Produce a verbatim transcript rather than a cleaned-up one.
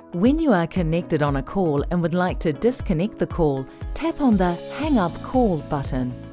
When you are connected on a call and would like to disconnect the call, tap on the Hang Up Call button.